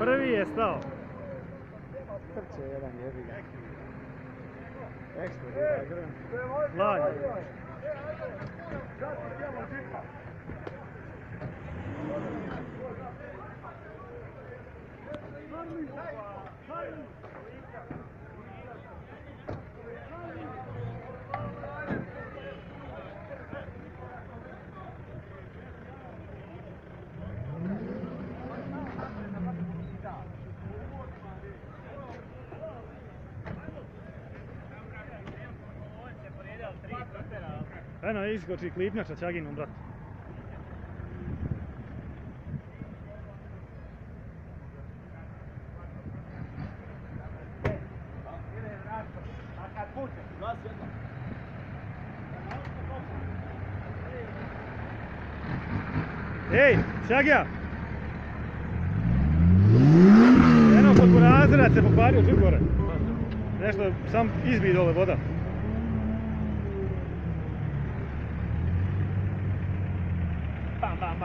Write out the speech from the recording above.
Prvi je stao. Trče jedan jebiga. Eksplodira grm. Lagano. Eno, iskoči klipnjača Čaginom, brat. Ej, Čagija! Eno, kod burazirac se pokvario čut gore. Nešto, sam izbij dole voda. Bam, bam, bam.